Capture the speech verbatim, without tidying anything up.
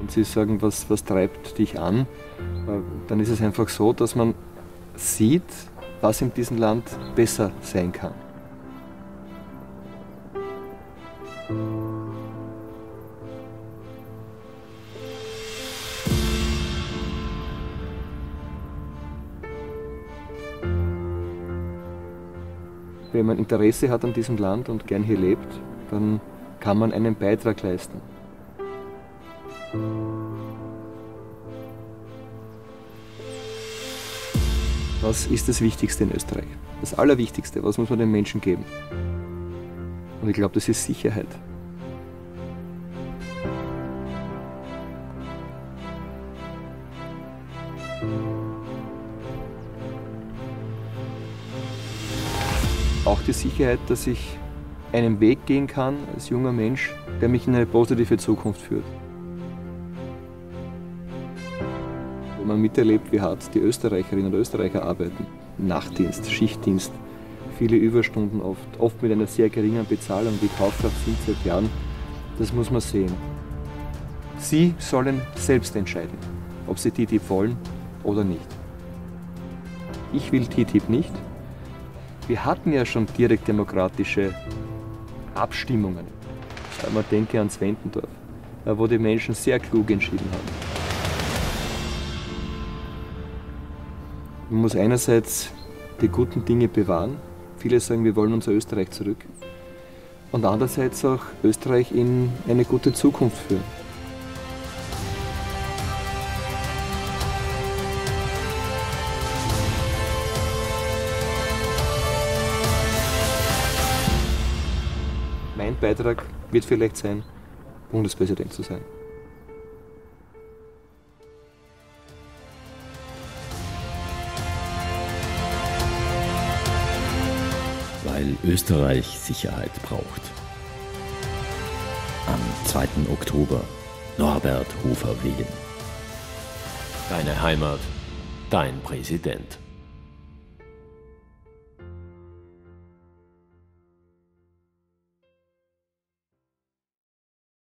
Wenn Sie sagen, was, was treibt dich an, dann ist es einfach so, dass man sieht, was in diesem Land besser sein kann. Wenn man Interesse hat an diesem Land und gern hier lebt, dann kann man einen Beitrag leisten. Was ist das Wichtigste in Österreich? Das Allerwichtigste, was muss man den Menschen geben? Und ich glaube, das ist Sicherheit. Auch die Sicherheit, dass ich einen Weg gehen kann als junger Mensch, der mich in eine positive Zukunft führt. Wenn man miterlebt, wie hart die Österreicherinnen und Österreicher arbeiten, Nachtdienst, Schichtdienst, viele Überstunden oft, oft mit einer sehr geringen Bezahlung, die Kaufkraft sind seit Jahren, das muss man sehen. Sie sollen selbst entscheiden, ob sie T T I P wollen oder nicht. Ich will T T I P nicht. Wir hatten ja schon direkt demokratische Abstimmungen. Man denke an Zwentendorf, wo die Menschen sehr klug entschieden haben. Man muss einerseits die guten Dinge bewahren. Viele sagen, wir wollen unser Österreich zurück. Und andererseits auch Österreich in eine gute Zukunft führen. Mein Beitrag wird vielleicht sein, Bundespräsident zu sein. Weil Österreich Sicherheit braucht. Am zweiten Oktober, Norbert Hofer-Wehen. Deine Heimat, dein Präsident.